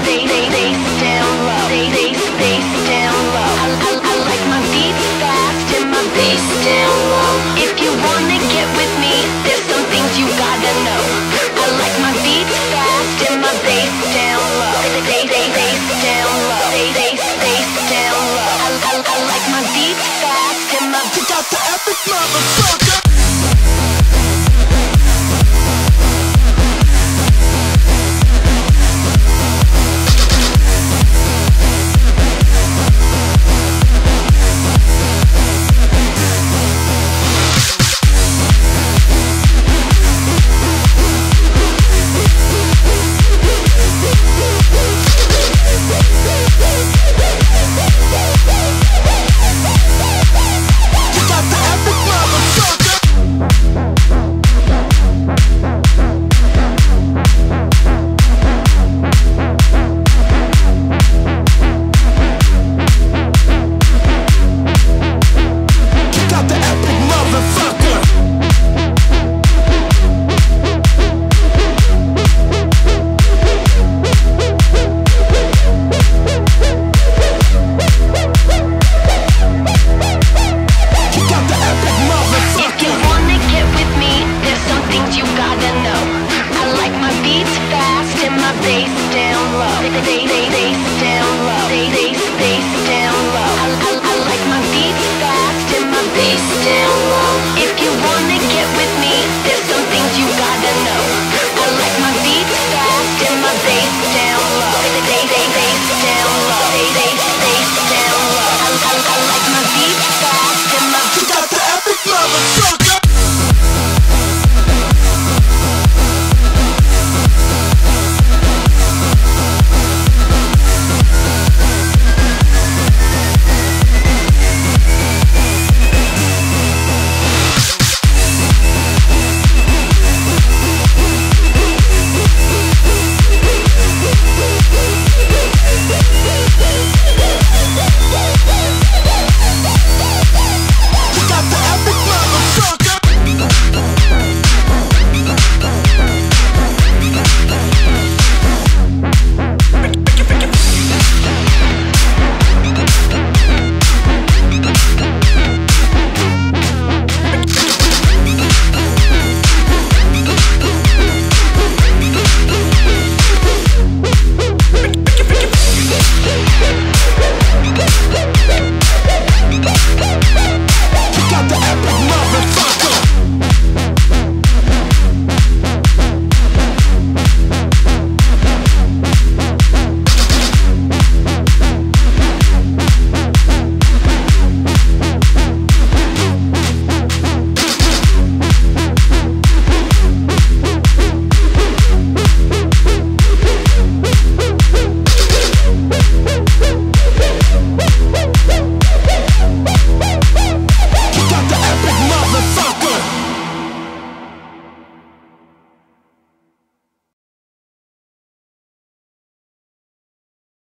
down low. Bass down low. I like my beats fast and my bass down low. If you wanna get with me, there's some things you gotta know. I like my beats fast and my bass down low. Bass down low. Bass down low. I like my beats fast and my. You got the epic motherfucker.